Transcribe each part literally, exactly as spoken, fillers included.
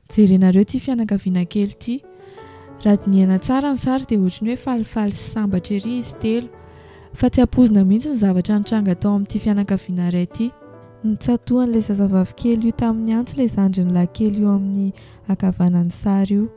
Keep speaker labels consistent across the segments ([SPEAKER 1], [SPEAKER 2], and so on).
[SPEAKER 1] Jerenareo ty fianakaviana kely ty. Raha dinihana tsara ny sary dia ohatry ny hoe falifaly sy sambatra ery izy telo, fa tsy hampozina mihitsy ny zavatra nitranga tao amin'ity fianakaviana iray ity. Nitsatohan'ilay zazavavy kely io tamin'ny antso ilay zandriny lahy kely io amin'ny ankavanan'ny sary io.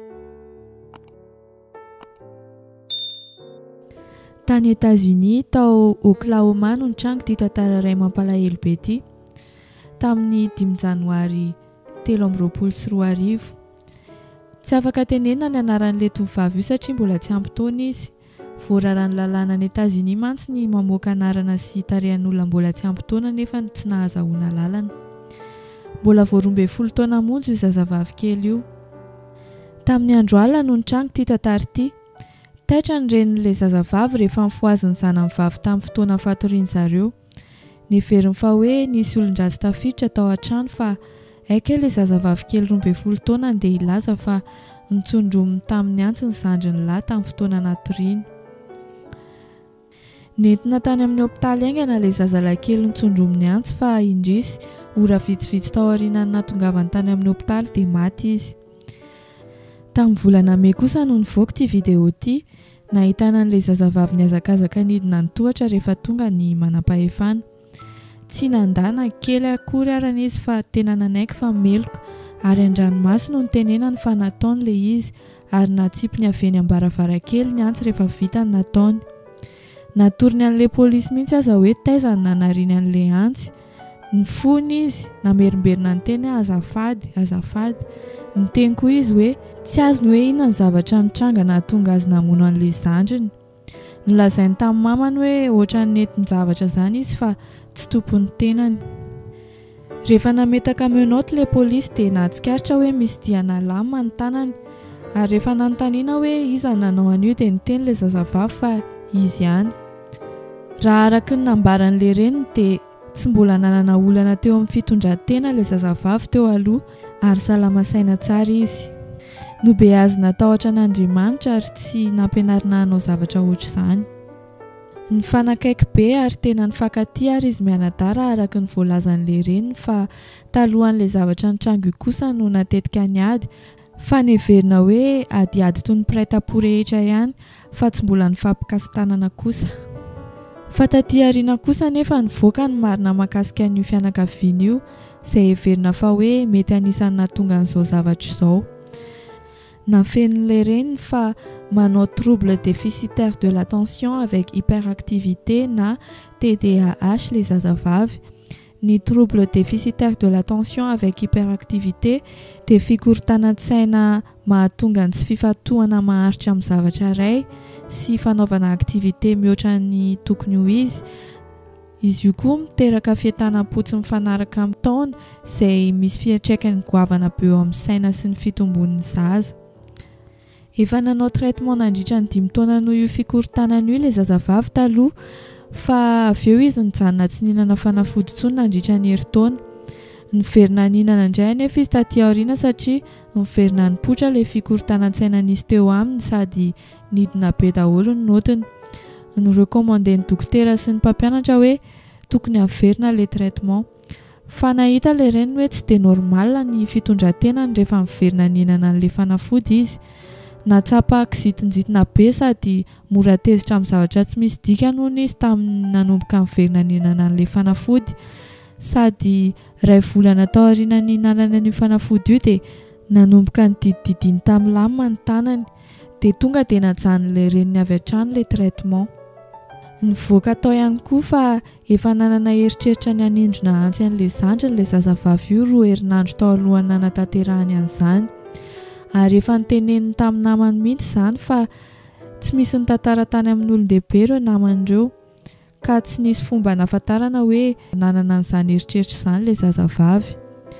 [SPEAKER 1] Tany États-Unis tao Oklahoma no nitrango ity tantara iray mampalahelo be ity tamin'ny dimy janoary telo amby roapolo sy roa arivo. Tsy afaka tenenina ny anaran'ilay tovovavy io satria mbola tsy ampy taona izy. Voararan'ny lalàna any États-Unis mantsy ny mamoaka anarana sy tarehan'olona mbola tsy ampy taona nefa tsy nahazahoana lalana. Mbola vao roa ambin'ny folo taona monja io zazavavy kely io. Tamin'ny andro alina no nitrango ity tantara ity. Taitra ny renin'ilay zazavavy rehefa nifoazin'ny zanany vavy tamin'ny fotoana fatoriany zareo. Neveriny fa hoe nisy olon-dratsy tafiditra tao an-trano fa aika ilay zazavavy kely roa ambin'ny folo taona andeha hilaza fa nitsondrominy tamin'ny antso ny zandriny lahy tamin'ny fotoana natoriany. Nentina tany amin'ny hopitaly aingana ilay zazalahy kely nitsondrominy antso fa indrisy ora vitsivitsy tao aorianany natongavany tany amin'ny hopitaly dia maty izy. Tamin'ny volana May kosa no nivoaka ity vidéo ity, nahitana an'ilay zazavavy niazakazaka nidina ny tohatra rehefa tonga ny manam-pahefana. Tsy nandana kely akory arana izy fa tena nanaiky fa meloka ary an-dranomasy no nitenenany fa nataony ilay izy ary natsipiny avy eny am-baravarakely ny antso rehefa vita ny nataony. Natoriny an'ilay polisy mihitsy aza hoe taizany nanariany an'ilay antsy. Ny fony izy namerimberina ny teny azafady azafady. Ny teny koa izy hoe tsy azony hoe inona ny zavatra nitranga nahatonga azy namono an'ilay zandriny. Nolazainy tamin'ny mamany hoe ohatra ny netin-javatra izany izy fa tsy tompony tenany. Rehefa nametaka menoty ilay polisy dia nahatsikaritra hoe misy diana lama ny tanany ary rehefa nanontaniana hoe iza nanao an'io dia niteny ilay zazavavy fa izy ihany. Raha araka ny nambaran'ilay reniny dia tsy mbola nanana olana teo amin'ny fitondran-tena ilay zazavavy teo aloha ary salama saina tsara izy. Nobeazina tahotra an'Andriamanitra ary tsy nampianarina hanao zavatra ohatr'izany. Ny fanakaiky be ary tena nifankatia ary izy mianadara araka ny voalazan'ilay reniny fa talohan'ilay zavatra nitrango kosa no natetika niady fa neverina hoe adiady toy ny mpiray-tampo rehetra ihany fa tsy mbola nifampikasitanana kosa. Fa taty aoriana kosa nefa nivoaka ny marina mahakasika an'io fianakaviana io izay heverina fa hoe mety anisany nahatonga an'izao zavatra izao. Nafen'ilay reniny fa manao trouble déficitaire de l'attention avec hyperactivité na T D A H les zazavavy. Ny trouble déficitaire de l'attention avec hyperactivité dia fikorontanan-tsaina mahatonga ny tsy fifatohana maharitra amin'ny zavatra iray sy fanaovana aktivité mihoatra ny tokony ho izy. Izy io koa miteraka fientanam-po tsy mifanaraka amin'ny taona izay misy fiantraikany goavana be eo amin'ny saina sy ny fitombon'ny zaza. Efa nanao traitement nandritra ny dimy taona noho io fikorontanana io ilay zazavavy taloha fa avy eo izy nijanona tsy nihinana fanafody intsony nandritra ny herintaona. Niverina nihinana indray anefa izy taty aoriana satria niverina nipoitra ilay fikorontanan-tsaina nisy teo aminy sady nidina be daholo ny notiny. Nirekomanden'ny dokotera sy ny mpampianatra hoe tokony averina ilay traitement. Fa nahita ilay reniny hoe tsy dia normal ny fitondran-tenany rehefa miverina nihinana an'ilay fanafody izy. Natsapa kizitinjitina be sady mora tezitra amin'ny zavatra tsy misy dikany hono izy tamin'ny nanomboka miverina nihinana an'ilay fanafody. Sady iray volana tao aoriana ny nihinanana an'io fanafody io dia nanomboka ny didididiny tamin'ny lamina ny tanany dia tonga dia najanon'ilay reniny avy hatrany ilay traitement. Nivoaka tao ihany koa fa efa nanana eritreritra ny hanindrona antsy an'ilay zandriny ilay zazavavy io roa herinandro tao alohan'ny nanatanterahany an'izany. Ary efa niteneniny tamin'ny namany mihitsy izany fa tsy misy nitantara tany amin'ny olon-dehibe ireo naman'ireo ka tsy nisy fomba nahafantarana hoe nanana an'izany eritreritra izany ilay zazavavy.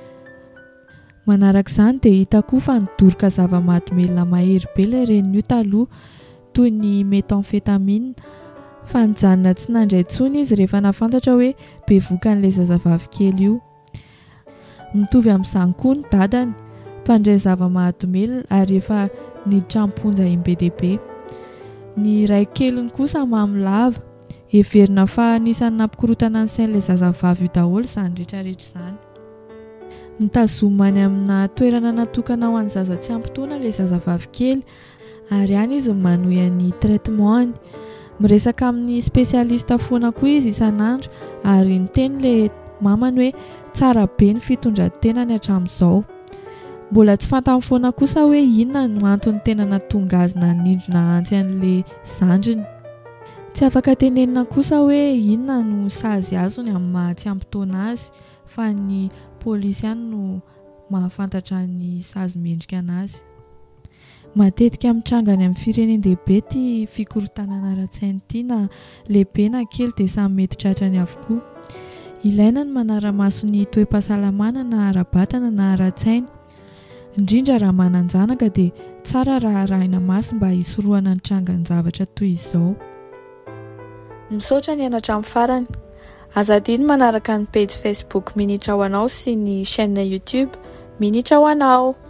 [SPEAKER 1] Manaraka izany dia hita koa fa nidoroka zava-mahadomelina mahery be ilay reniny io taloha toy ny méthamphétamine fa nijanona tsy nandray intsony izy rehefa nafantatra hoe bevoka an'ilay zazavavy kely io. Mitovy amin'izany koa ny dadany, mpandray zava-mahadomelina ary efa niditra amponja im-be dia be. Ny ray keliny kosa mamy lava, heverina fa anisany nampikorotana ny sain'ilay zazavavy io daholo izany rehetrarehetra izany. nitazomany amina toerana natokana ho an'ny zaza tsy ampy-taona ilay zazavavy kely ary any izy manohy ny traitement. Miresaka amin'ny spesialista foana koa izy isan'andro ary niteny ilay mamany hoe tsara be ny fitondran-tenany hatramin'izao. Mbola tsy fantany foana kosa hoe inona no antony tena nahatonga azy nanindrona antsy an'ilay zandriny. Tsy afaka tenenina kosa hoe inona no sazy azony amin'ny maha tsy ampy-taona azy fa ny pôlisy ihany no mahafantatra ny sazy mendrika anazy. Matetika mitranga any amin'ny firenendehibe ty fikorotanana ara-tsainy ty na lehibe na kely dia samy mety tratrany avokoa. Ilaina ny manara-maso ny toe-pahasalamana na ara-batana na ara-tsaina. Indrindra raha manan-janaka dia tsara raha arahina maso mba hisorohana ny trangan-javatra toy izao. Misaotra ny ianatra amin'ny farany. Azadiny manaraka ny page Facebook Minitra ho anao sy ny chaîne YouTube Minitra ho anao.